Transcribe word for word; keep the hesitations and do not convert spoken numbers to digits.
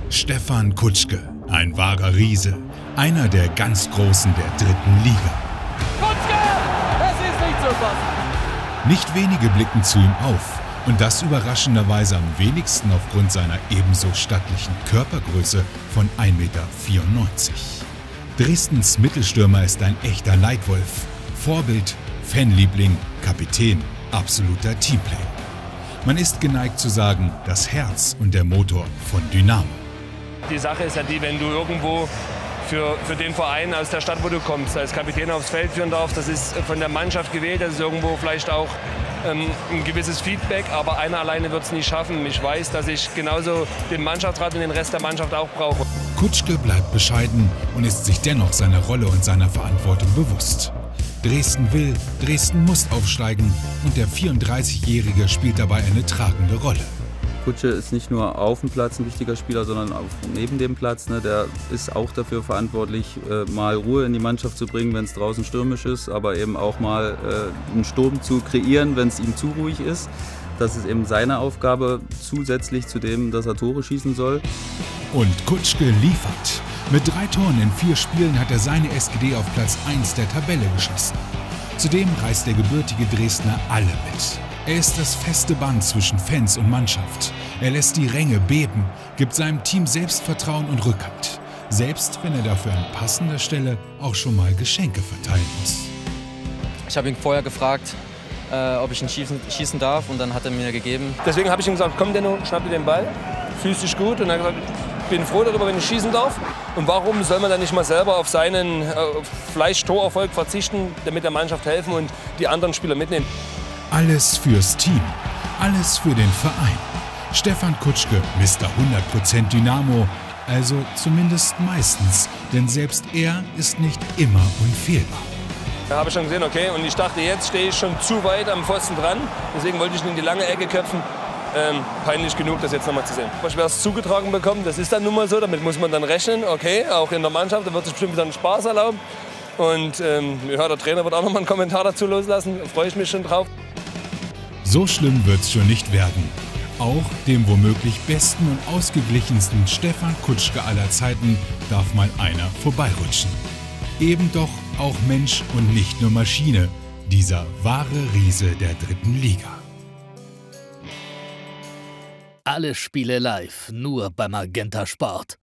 Stefan Kutschke, ein wahrer Riese, einer der ganz Großen der dritten Liga. Kutschke! Das ist nicht zu fassen! Nicht wenige blicken zu ihm auf und das überraschenderweise am wenigsten aufgrund seiner ebenso stattlichen Körpergröße von ein Meter vierundneunzig. Dresdens Mittelstürmer ist ein echter Leitwolf, Vorbild, Fanliebling, Kapitän, absoluter Teamplayer. Man ist geneigt zu sagen, das Herz und der Motor von Dynamo. Die Sache ist ja die, wenn du irgendwo für, für den Verein aus der Stadt, wo du kommst, als Kapitän aufs Feld führen darfst, das ist von der Mannschaft gewählt, das ist irgendwo vielleicht auch ähm, ein gewisses Feedback, aber einer alleine wird es nicht schaffen. Ich weiß, dass ich genauso den Mannschaftsrat und den Rest der Mannschaft auch brauche. Kutschke bleibt bescheiden und ist sich dennoch seiner Rolle und seiner Verantwortung bewusst. Dresden will, Dresden muss aufsteigen und der vierunddreißigjährige spielt dabei eine tragende Rolle. Kutschke ist nicht nur auf dem Platz ein wichtiger Spieler, sondern auch neben dem Platz. Ne, der ist auch dafür verantwortlich, äh, mal Ruhe in die Mannschaft zu bringen, wenn es draußen stürmisch ist, aber eben auch mal äh, einen Sturm zu kreieren, wenn es ihm zu ruhig ist. Das ist eben seine Aufgabe, zusätzlich zu dem, dass er Tore schießen soll. Und Kutschke liefert. Mit drei Toren in vier Spielen hat er seine S G D auf Platz eins der Tabelle geschossen. Zudem reißt der gebürtige Dresdner alle mit. Er ist das feste Band zwischen Fans und Mannschaft. Er lässt die Ränge beben, gibt seinem Team Selbstvertrauen und Rückhalt. Selbst wenn er dafür an passender Stelle auch schon mal Geschenke verteilen muss. Ich habe ihn vorher gefragt, äh, ob ich ihn schießen, schießen darf, und dann hat er mir gegeben. Deswegen habe ich ihm gesagt, komm Denno, schnapp dir den Ball, fühlst dich gut. Und er hat gesagt, ich bin froh darüber, wenn ich schießen darf. Und warum soll man dann nicht mal selber auf seinen äh, Fleisch-Torerfolg verzichten, damit der Mannschaft helfen und die anderen Spieler mitnehmen? Alles fürs Team, alles für den Verein. Stefan Kutschke, Mister hundert Prozent Dynamo, also zumindest meistens, denn selbst er ist nicht immer unfehlbar. Da habe ich schon gesehen, okay, und ich dachte, jetzt stehe ich schon zu weit am Pfosten dran, deswegen wollte ich ihn in die lange Ecke köpfen. Ähm, peinlich genug, das jetzt nochmal zu sehen. Ich werde es zugetragen bekommen, das ist dann nun mal so, damit muss man dann rechnen, okay, auch in der Mannschaft, da wird sich bestimmt dann Spaß erlauben. Und ähm, ja, der Trainer wird auch noch mal einen Kommentar dazu loslassen, da freue ich mich schon drauf. So schlimm wird's schon nicht werden. Auch dem womöglich besten und ausgeglichensten Stefan Kutschke aller Zeiten darf mal einer vorbeirutschen. Eben doch auch Mensch und nicht nur Maschine, dieser wahre Riese der dritten Liga. Alle Spiele live, nur beim Magenta Sport.